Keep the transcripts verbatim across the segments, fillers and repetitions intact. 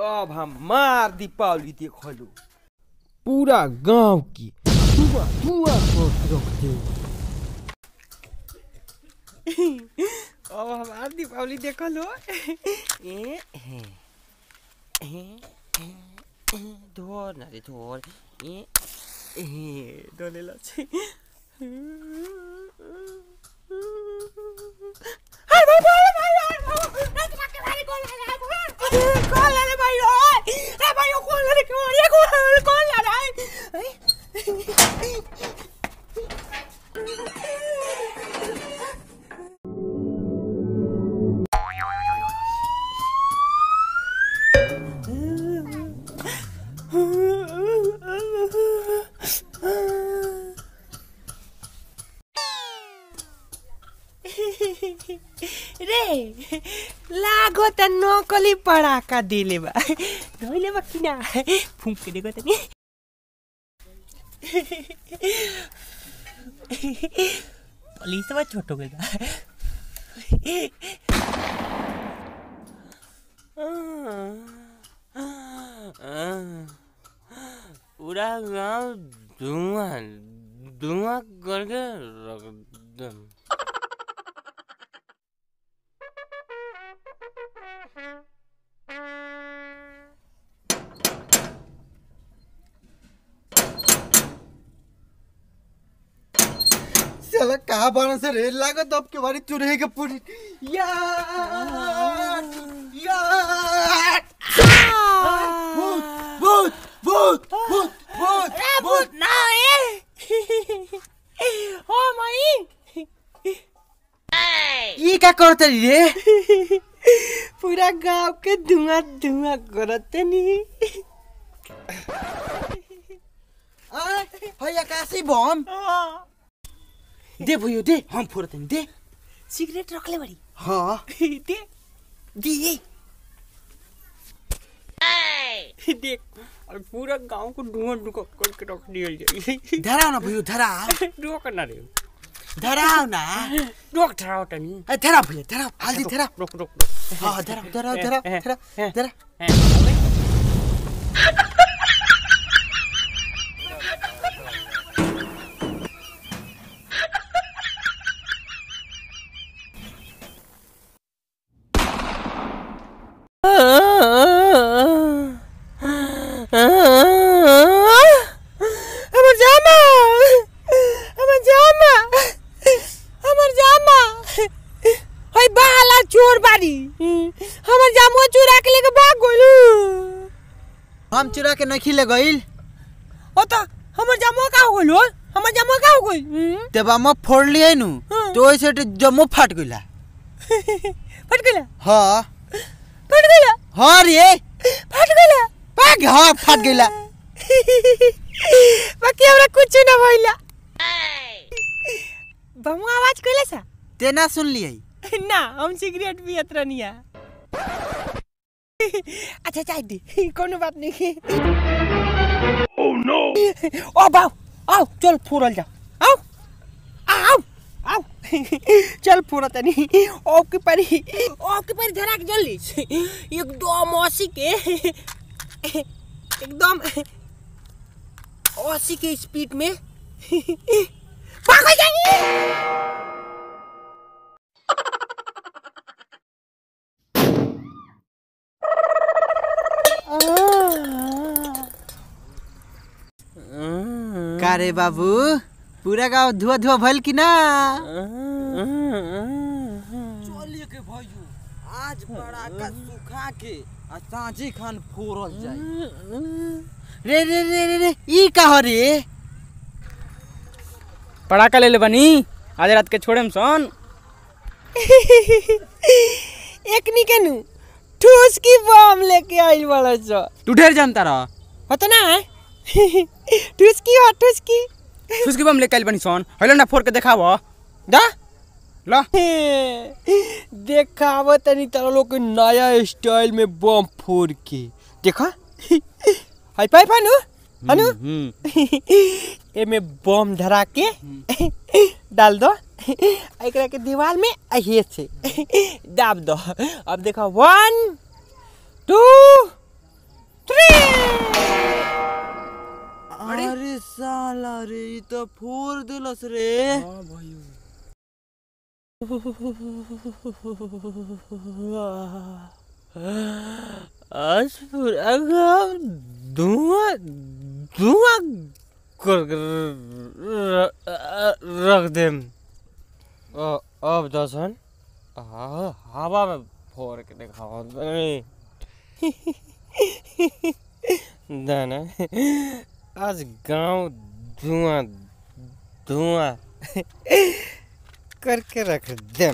अब हम मार दीपावली देख लो पूरा गांव की धुआं धुआं कर रख दे। अब हमार दीपावली देख लो ए धोर ना रे धोर ए डोले ला छी हाय भाई भाई भाई रात के भाई कॉल आ रहा है कॉल आ रहा है भाई ए भाई कॉल आ रहा है कॉल कॉल आ रहा है रे लागो त नकली पड़ाका दिले बा धोइले बा किना फुंक के देखो तनी पुलिस बा छोटो गइल पूरा गांव धुआं धुआं करके रख दम। साला कहाँ बारह से रेल लागो तो अब के बारी चुरे के पूरी यार यार भूत भूत भूत भूत भूत भूत ना ए ओ माई ये क्या करते रे पूरा गांव के धुआं धुआं करते नहीं आ भाई आकाशी बम दे भैया दे हम फोड़ते हैं दे सिगरेट रख ले बड़ी हाँ दे दे देख और पूरा गांव को धुआं धुआं करके रख दिया जाए धराओ ना भैया धरा रोक ना रे धराओ ना रोक धराओ तनी धरा भैया धरा हल्दी धरा रोक रोक हाँ धरा धरा धरा धरा धरा हमर जामा हमर जामा हमर जामा हई बाला चोर बारी हमर जामुआ चुरा के लेके भाग गइल हम चुरा के नहीं ले गइल ओ त हमर जामुआ का हो गइल हमर जामुआ का हो गइल तब हम फोड़ लिए नु तो ऐसे जम्मू फट गइला फट गइला हां फट गइला हां रे फट गइला भाग हां फट गइला बाकी हमरा कुछ ना भइला बम आवाज कइला सा ते ना सुन लियै ना हम सिगरेट पियत रहनिया अच्छा चाय दे कोनो बात नहीं ओह नो ओ बाऊ आओ चल फोड़ल जा आओ आओ आओ चल फोड़ा तनी ओ की परी ओ की परी धरा के जल्दी एकदम अस्सी के एकदम अस्सी के स्पीड में भाग जाइए का रे बाबू पूरा गांव धुआं धुआं भइल कि ना चलिए के भाइयों आज पड़ाका सुखा के आ सांझी खान फोड़ल जाई रे रे रे रे रे ई का हो रे पड़ाका ले ले बनी आज रात के छोड़ेम सन एकनी केनु ठूस की बम लेके आइल बड़ा छ तू ढेर जानता रह होता ना है ठूस की हो ठूस की ठूस की बम लेके आइल बनी सन हेलो ना फोड़ के देखाव दा ला देखाव तनी तारा लोग के नया स्टाइल में बम फोड़ के देखा हाई फाई फानु अनु ए में बम धरा के डाल दो एकरा के दीवार में ऐसे से दाब दो अब देखो वन टू अरे साला रे ई तो फोड़ दिलस रे। हां भाई आज पूरा गाँव धुआं धुआं कर रख दे। अब दसन हवा में फोड़ के दिखाओ दाना। आज गांव धुआं धुआं करके रख दे।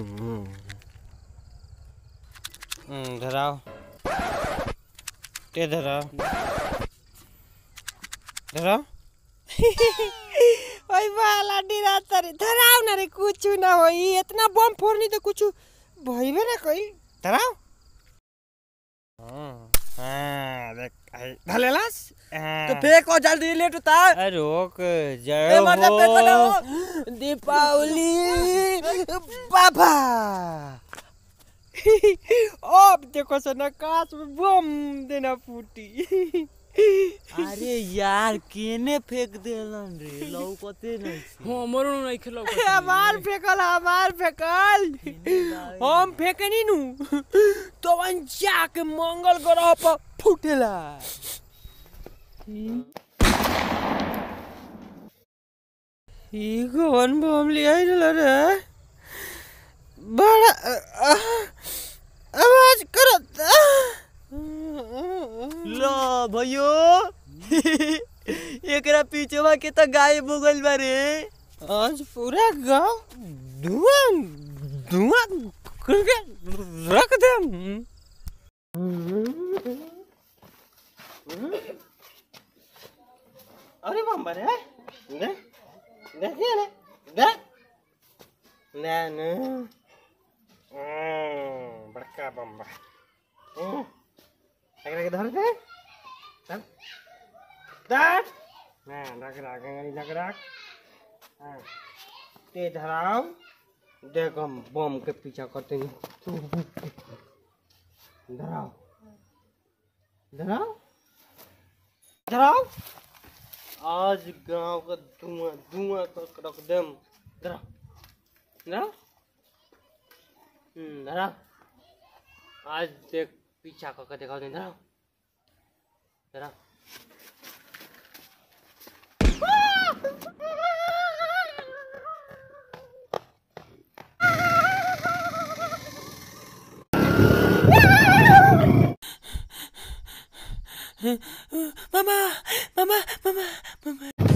धराओ ते धराओ धराओ ओए वाला डीरा तरे धराओ ना रे कुछ ना होई। इतना बम फोड़नी तो कुछ भइबे ना कइल। धराओ हां हां देख धलेलास तो फेंको जल्दी लेट उतार। अरे रोक जाओ हो दीपावली बाबा। अब देखो सो नकाश में बम देना फूटी। अरे यार केने फेंक देलन रे लौकते नहीं। हां मरो नहीं खेलो हमार फेंकल हमार फेंकल हम फेंकनी नु तो अंजा के मंगल ग्रह पर फूटेला। ई कौन बम ले आइल रे बड़ा आवाज करत। लो भयो एकरा पीछे के तो गाय बुगल बारे। आज पूरा गांव धुआं धुआं करके रख दे। अरे बम रे दे देखिए ना दे ना ना बड़का बम अगर धर दे चल धर ना रख रख रख रख हाँ ते धराओ देख हम बम के पीछा करते हैं। धराओ धराओ धराओ आज गांव का धुआं धुआं कर रख दे। धराओ धराओ हम्म धराओ आज देख पीछा करके दिखाओ दे। धराओ धराओ Mama, mama, mama, mama.